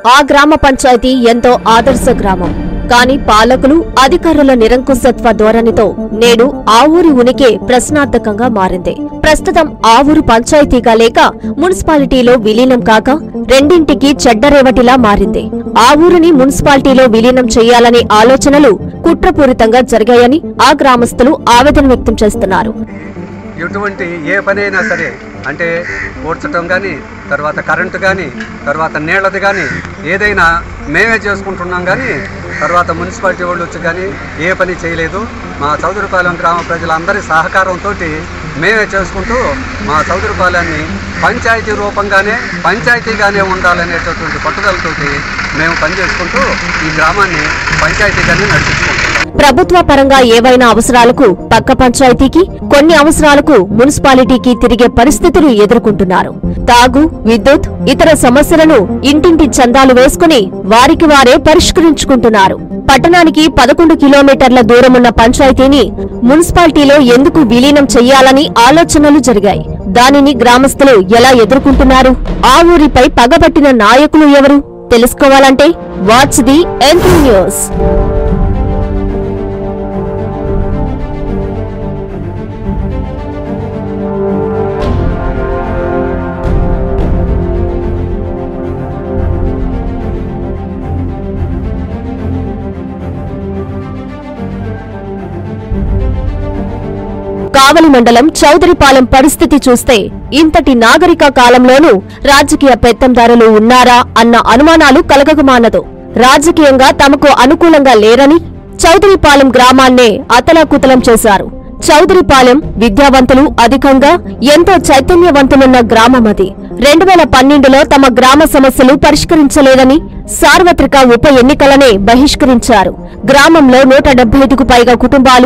ఆ గ్రామ పంచాయతీ ఎంతో ఆదర్శ గ్రామం. కానీ పాలకులు, అధికారుల నిరంకుశత్వ ధోరణితో నేడు ఆ ఊరి ఉనికి ప్రశ్నార్థకంగా మారింది. ప్రస్తుతం ఆ ఊరు పంచాయతీగా లేక మున్సిపాలిటీలో విలీనం కాక రెండింటికి చెడ్డరేవటిలా మారింది. ఆ ఊరిని మున్సిపాలిటీలో విలీనం చేయాలనే ఆలోచనలు కుట్రపూరితంగా జరిగాయని ఆ గ్రామస్తులు ఆవేదన వ్యక్తం చేస్తున్నారు. ఎటువంటి ఏ పనైనా సరే అంటే ఊడ్చటం కానీ, తర్వాత కరెంటు కానీ, తర్వాత నీళ్ళది కానీ ఏదైనా మేమే చేసుకుంటున్నాం. కానీ తర్వాత మున్సిపాలిటీ వాళ్ళు వచ్చి కానీ ఏ పని చేయలేదు. మా చౌదరిపాలెం గ్రామ ప్రజలందరి సహకారంతో మేమే చేసుకుంటూ మా చౌదరిపాలెన్ని పంచాయతీ రూపంగానే పంచాయతీగానే ఉండాలనేటటువంటి పట్టుదలతోటి మేము పనిచేసుకుంటూ ఈ గ్రామాన్ని పంచాయతీగానే నడిపించుకుంటాం. ప్రభుత్వ పరంగా ఏవైనా అవసరాలకు పక్క పంచాయతీకి, కొన్ని అవసరాలకు మున్సిపాలిటీకి తిరిగే పరిస్థితులు ఎదుర్కొంటున్నారు. తాగు, విద్యుత్, ఇతర సమస్యలను ఇంటింటి చందాలు వేసుకుని వారికి వారే పరిష్కరించుకుంటున్నారు. పట్టణానికి 11 కిలోమీటర్ల దూరమున్న పంచాయతీని మున్సిపాలిటీలో ఎందుకు విలీనం చెయ్యాలని ఆలోచనలు జరిగాయి. దానిని గ్రామస్తులు ఎలా ఎదుర్కొంటున్నారు? ఆ ఊరిపై పగబట్టిన నాయకులు ఎవరు? తెలుసుకోవాలంటే watch the entry news. Kavali మండలం చౌదరిపాలెం పరిస్థితి చూస్తే ఇంతటి నాగరిక కాలంలోనూ రాజకీయ పెత్తందారులు ఉన్నారా అన్న అనుమానాలు కలగకమానదు. రాజకీయంగా తమకు అనుకూలంగా లేరని చౌదరిపాలెం గ్రామాన్నే అతలాకుతలం చేశారు. చౌదరిపాలెం విద్యావంతులు అధికంగా, ఎంతో చైతన్యవంతులున్న గ్రామమది. 2012లో తమ గ్రామ సమస్యలు పరిష్కరించలేదని సార్వత్రిక ఉప ఎన్నికలనే బహిష్కరించారు. గ్రామంలో 175కు పైగా కుటుంబాలు,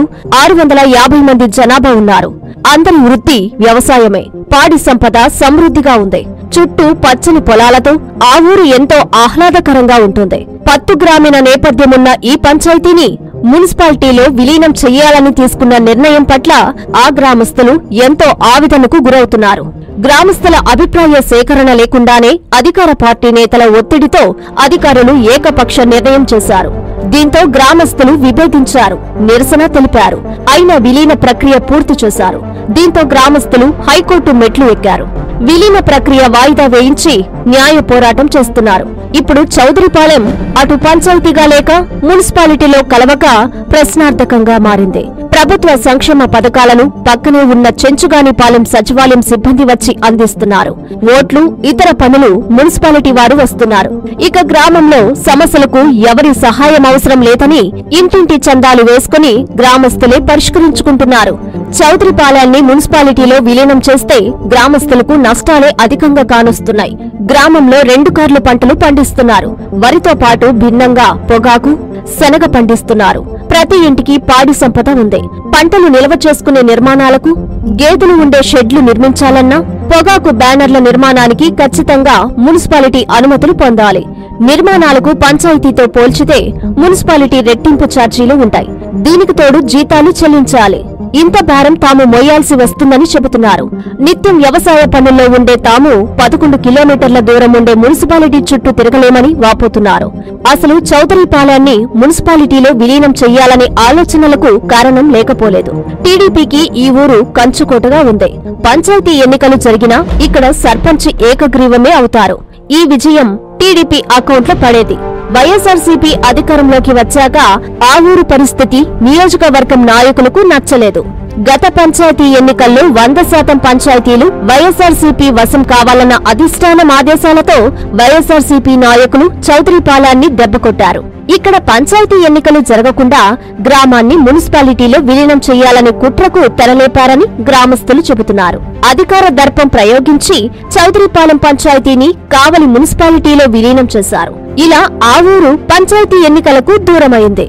650 మంది జనాభా ఉన్నారు. అందరి వృత్తి వ్యవసాయమే. పాడి సంపద సమృద్ధిగా ఉంది. చుట్టూ పచ్చని పొలాలతో ఆ ఊరు ఎంతో ఆహ్లాదకరంగా ఉంటుంది. పత్తు గ్రామీణ నేపథ్యమున్న ఈ పంచాయతీని మున్సిపాలిటీలో విలీనం చెయ్యాలని తీసుకున్న నిర్ణయం పట్ల ఆ గ్రామస్తులు ఎంతో ఆవేదనకు గురవుతున్నారు. గ్రామస్తుల అభిప్రాయ సేకరణ లేకుండానే అధికార పార్టీ నేతల ఒత్తిడితో అధికారులు ఏకపక్ష నిర్ణయం చేశారు. దీంతో గ్రామస్తులు విభేదించారు, నిరసన తెలిపారు. అయినా విలీన ప్రక్రియ పూర్తి చేశారు. దీంతో గ్రామస్తులు హైకోర్టు మెట్లు ఎక్కారు. విలీన ప్రక్రియ వాయిదా వేయించి న్యాయ పోరాటం చేస్తున్నారు. ఇప్పుడు చౌదరిపాలెం అటు పంచాయతీగా లేక మున్సిపాలిటీలో కలవక ప్రశ్నార్థకంగా మారింది. ప్రభుత్వ సంక్షేమ పథకాలను పక్కనే ఉన్న చెంచుగానిపాలెం సచివాలయం సిబ్బంది వచ్చి అందిస్తున్నారు. ఓట్లు, ఇతర పనులు మున్సిపాలిటీ వారు వస్తున్నారు. ఇక గ్రామంలో సమస్యలకు ఎవరి సహాయం అవసరం లేదని ఇంటింటి చందాలు వేసుకుని గ్రామస్తులే పరిష్కరించుకుంటున్నారు. చౌదరిపాలెన్ని మున్సిపాలిటీలో విలీనం చేస్తే గ్రామస్తులకు నష్టాలే అధికంగా కానొస్తున్నాయి. గ్రామంలో 2 కార్లు పంటలు పండిస్తున్నారు. వరితో పాటు భిన్నంగా పొగాకు, శనగ పండిస్తున్నారు. ప్రతి ఇంటికి పాడి సంపద ఉంది. పంటలు నిల్వ చేసుకునే నిర్మాణాలకు, గేదెలు ఉండే షెడ్లు నిర్మించాలన్నా, పొగాకు బ్యానర్ల నిర్మాణానికి ఖచ్చితంగా మున్సిపాలిటీ అనుమతులు పొందాలి. నిర్మాణాలకు పంచాయతీతో పోల్చితే మున్సిపాలిటీ రెట్టింపు ఛార్జీలు ఉంటాయి. దీనికి తోడు జీతాలు చెల్లించాలి. ఇంత భారం తాము మోయాల్సి వస్తుందని చెబుతున్నారు. నిత్యం వ్యవసాయ పనుల్లో ఉండే తాము 11 కిలోమీటర్ల దూరం ఉండే మున్సిపాలిటీ చుట్టూ తిరగలేమని వాపోతున్నారు. అసలు చౌదరిపాలెన్ని మున్సిపాలిటీలో విలీనం చెయ్యాలనే ఆలోచనలకు కారణం లేకపోలేదు. టీడీపీకి ఈ ఊరు కంచుకోటగా ఉంది. పంచాయతీ ఎన్నికలు జరిగినా ఇక్కడ సర్పంచ్ ఏకగ్రీవమే అవుతారు. ఈ విజయం టీడీపీ అకౌంట్లో పడేది. వైఎస్ఆర్సీపీ అధికారంలోకి వచ్చాక ఆ ఊరు పరిస్థితి నియోజకవర్గం నాయకులకు నచ్చలేదు. గత పంచాయతీ ఎన్నికల్లో 100% పంచాయతీలు వైఎస్ఆర్సీపీ వశం కావాలన్న అధిష్టానం ఆదేశాలతో వైఎస్ఆర్సీపీ నాయకులు చౌదరిపాలెన్ని దెబ్బకొట్టారు. ఇక్కడ పంచాయతీ ఎన్నికలు జరగకుండా గ్రామాన్ని మున్సిపాలిటీలో విలీనం చేయాలనే కుట్రకు తెరలేపారని గ్రామస్తులు చెబుతున్నారు. అధికార దర్పం ప్రయోగించి చౌదరిపాలెం పంచాయతీని కావలి మున్సిపాలిటీలో విలీనం చేశారు. ఇలా ఆ ఊరు పంచాయతీ ఎన్నికలకు దూరమైంది.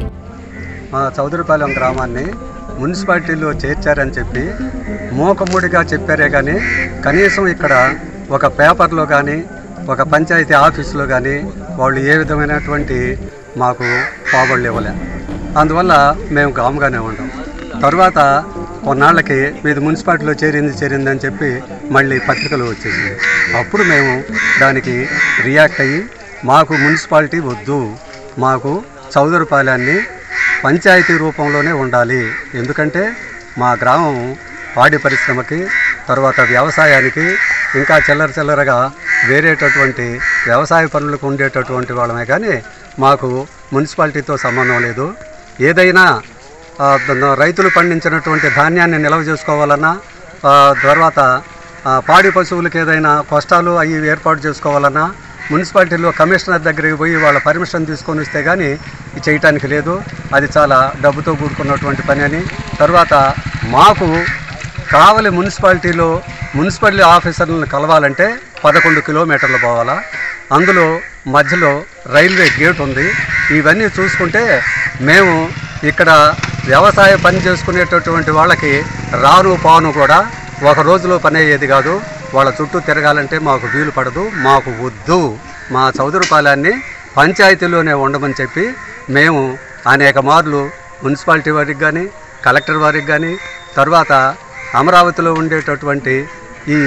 చౌదరిపాలెం గ్రామాన్ని మున్సిపాలిటీలో చేర్చారని చెప్పి మూకముడిగా చెప్పారే కానీ కనీసం ఇక్కడ ఒక పేపర్లో కానీ ఒక పంచాయతీ ఆఫీసులో కానీ వాళ్ళు ఏ విధమైనటువంటి మాకు పాబళ్ళు ఇవ్వలే. అందువల్ల మేము గాముగానే ఉంటాం. తర్వాత కొన్నాళ్ళకి మీది మున్సిపాలిటీలో చేరింది అని చెప్పి మళ్ళీ పత్రికలు వచ్చేసింది. అప్పుడు మేము దానికి రియాక్ట్ అయ్యి మాకు మున్సిపాలిటీ వద్దు, మాకు చౌదరిపాలెన్ని పంచాయతీ రూపంలోనే ఉండాలి. ఎందుకంటే మా గ్రామం పాడి పరిశ్రమకి, తర్వాత వ్యవసాయానికి, ఇంకా చిల్లరగా వేరేటటువంటి వ్యవసాయ పనులకు ఉండేటటువంటి వాళ్ళమే కానీ మాకు మున్సిపాలిటీతో సంబంధం లేదు. ఏదైనా రైతులు పండించినటువంటి ధాన్యాన్ని నిల్వ చేసుకోవాలన్నా, తర్వాత పాడి పశువులకు ఏదైనా కష్టాలు అవి ఏర్పాటు చేసుకోవాలన్నా మున్సిపాలిటీలో కమిషనర్ దగ్గరికి పోయి వాళ్ళ పర్మిషన్ తీసుకొని వస్తే కానీ చేయటానికి లేదు. అది చాలా డబ్బుతో కూడుకున్నటువంటి పని అని. తర్వాత మాకు కావలి మున్సిపాలిటీలో మున్సిపల్ ఆఫీసర్లను కలవాలంటే 11 కిలోమీటర్లు పోవాలా. అందులో మధ్యలో రైల్వే గేట్ ఉంది. ఇవన్నీ చూసుకుంటే మేము ఇక్కడ వ్యవసాయ పని చేసుకునేటటువంటి వాళ్ళకి రాను పాను కూడా ఒక రోజులో పని అయ్యేది కాదు. వాళ్ళ చుట్టూ తిరగాలంటే మాకు వీలు పడదు, మాకు వద్దు, మా చౌదరిపాలెన్ని పంచాయతీలోనే ఉండమని చెప్పి మేము అనేక మార్లు మున్సిపాలిటీ వారికి కానీ, కలెక్టర్ వారికి కానీ, తర్వాత అమరావతిలో ఉండేటటువంటి ఈ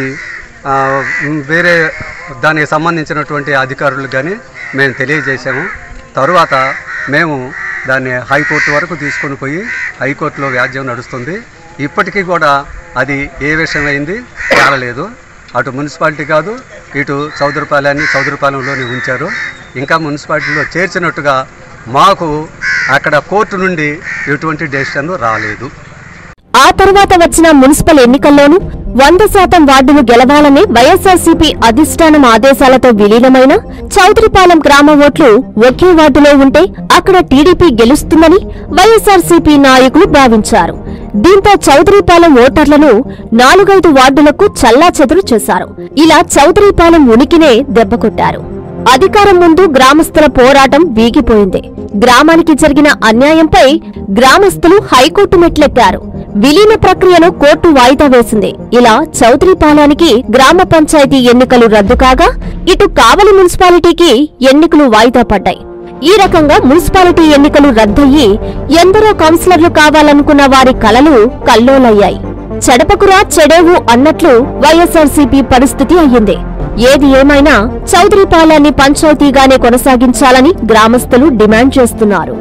వేరే దానికి సంబంధించినటువంటి అధికారులకు కానీ మేము తెలియజేసాము. తరువాత మేము దాన్ని హైకోర్టు వరకు తీసుకొని పోయి హైకోర్టులో వ్యాజ్యం నడుస్తుంది. ఇప్పటికీ కూడా అది ఏ విషయం అయింది తేలలేదు. అటు మున్సిపాలిటీ కాదు, ఇటు చౌదరిపాలెంలోనే ఉంచారు. ఇంకా మున్సిపాలిటీలో చేర్చినట్టుగా మాకు అక్కడ కోర్టు నుండి ఎటువంటి డెసిషన్ రాలేదు. ఆ తర్వాత వచ్చిన మున్సిపల్ ఎన్నికల్లోనూ 100% వార్డులు గెలవాలని వైఎస్ఆర్సీపీ అధిష్టానం ఆదేశాలతో విలీనమైన చౌదరిపాలెం గ్రామ ఓట్లు ఒకే వార్డులో ఉంటే అక్కడ టీడీపీ గెలుస్తుందని వైఎస్ఆర్సీపీ నాయకులు భావించారు. దీంతో చౌదరిపాలెం ఓటర్లను 4-5 వార్డులకు చెల్లాచెదురు చేశారు. ఇలా చౌదరిపాలెం ఉనికినే దెబ్బకొట్టారు. అధికారం ముందు గ్రామస్తుల పోరాటం వీగిపోయింది. గ్రామానికి జరిగిన అన్యాయంపై గ్రామస్తులు హైకోర్టు మెట్లెక్కారు. విలీన ప్రక్రియను కోర్టు వాయిదా వేసింది. ఇలా చౌదరిపాలెనికి గ్రామ పంచాయతీ ఎన్నికలు రద్దు కాగా ఇటు కావలి మున్సిపాలిటీకి ఎన్నికలు వాయిదా పడ్డాయి. ఈ రకంగా మున్సిపాలిటీ ఎన్నికలు రద్దయ్యి ఎందరో కౌన్సిలర్లు కావాలనుకున్న వారి కలలు కల్లోలయ్యాయి. చెడపకురా చెడేవు అన్నట్లు వైఎస్ఆర్సీపీ పరిస్థితి అయ్యింది. ఏది ఏమైనా చౌదరిపాలెన్ని పంచాయతీగానే కొనసాగించాలని గ్రామస్తులు డిమాండ్ చేస్తున్నారు.